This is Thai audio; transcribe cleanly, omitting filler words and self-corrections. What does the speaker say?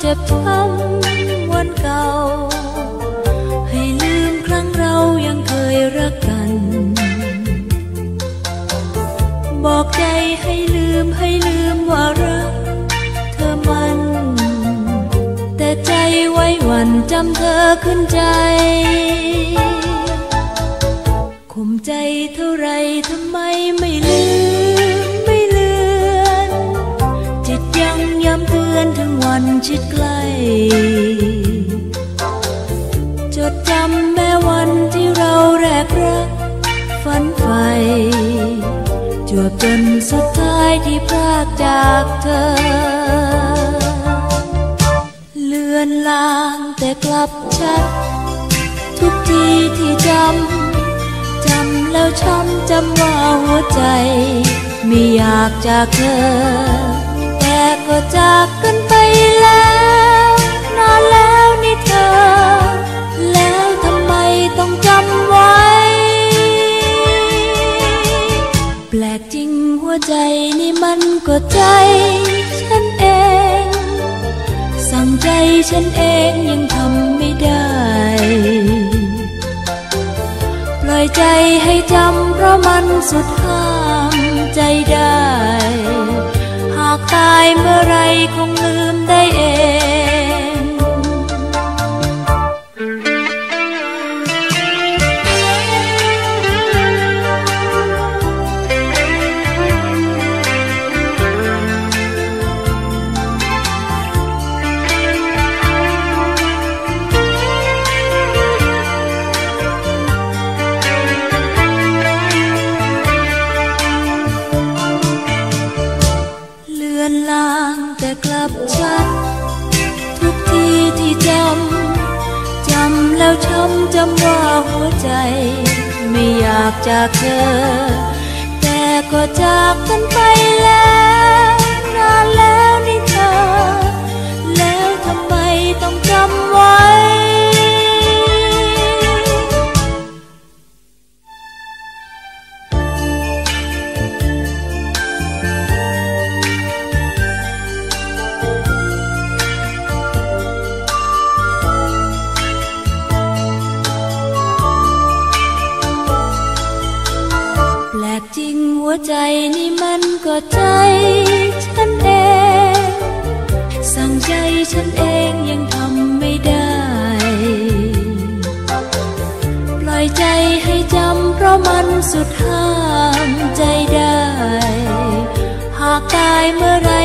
จ็บช้ำวันเก่าให้ลืมครั้งเรายังเคยรักกันบอกใจให้ลืมว่ารักเธอมันแต่ใจไว้วันจำเธอขึ้นใจข่มใจเท่าไรทำไมไม่ลืมไม่เลือนจิตยังย้ำเตือนถึงวันชิดใกล้จดจำแม้วันที่เราแรกรักฝันใฝ่จวบจนสุดท้ายที่พรากจากเธอเลือนลางแต่กลับชัดทุกทีที่จำแล้วช้ำจำว่าหัวใจไม่อยากจากเธอแต่ก็จากกันไปแล้วนานแล้วนี่เธอแล้วทำไมต้องจำไว้แปลกจริงหัวใจนี่มันก็ใจฉันเองสั่งใจฉันเองยังทำไม่ได้ปล่อยใจให้จำเพราะมันสุดห้ามใจได้หากตายเมื่อไรคงลืมได้เองลางแต่กลับชัดทุกทีที่จำแล้วช้ำจำว่าหัวใจไม่อยากจากเธอแต่ก็จากกันไปแล้วนานแล้วนี่เธอแล้วทำไมต้องจำไว้จริงหัวใจนี่มันก็ใจฉันเองสั่งใจฉันเองยังทำไม่ได้ปล่อยใจให้จำเพราะมันสุดห้ามใจได้หากตายเมื่อไร